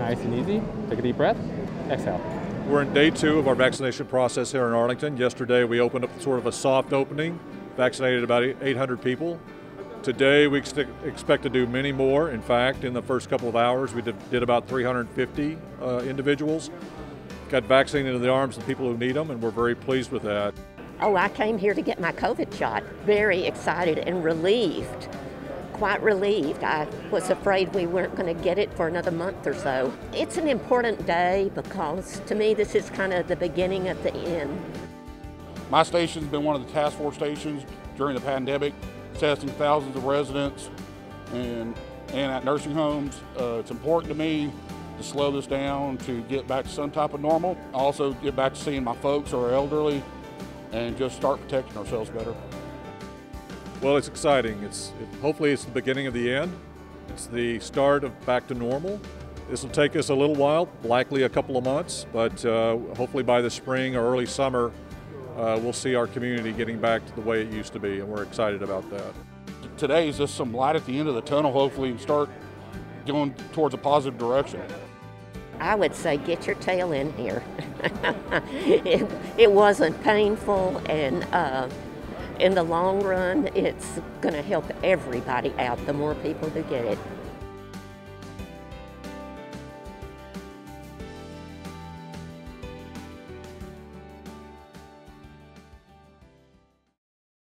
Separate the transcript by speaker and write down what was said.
Speaker 1: Nice and easy. Take a deep breath. Exhale.
Speaker 2: We're in day 2 of our vaccination process here in Arlington. Yesterday we opened up sort of a soft opening, vaccinated about 800 people. Today we expect to do many more. In fact, in the first couple of hours we did about 350 individuals. Got vaccinated into the arms of people who need them, and we're very pleased with that.
Speaker 3: Oh, I came here to get my COVID shot. Very excited and relieved. Quite relieved. I was afraid we weren't going to get it for another month or so. It's an important day because to me this is kind of the beginning of the end.
Speaker 4: My station's been one of the task force stations during the pandemic, testing thousands of residents and at nursing homes. It's important to me to slow this down, to get back to some type of normal. Also get back to seeing my folks who are elderly and just start protecting ourselves better.
Speaker 2: Well, it's exciting. Hopefully it's the beginning of the end. It's the start of back to normal. This will take us a little while, likely a couple of months, but hopefully by the spring or early summer, we'll see our community getting back to the way it used to be, and we're excited about that.
Speaker 4: Today is just some light at the end of the tunnel, hopefully, and start going towards a positive direction.
Speaker 3: I would say get your tail in here. It wasn't painful, and in the long run, it's going to help everybody out, the more people who get it.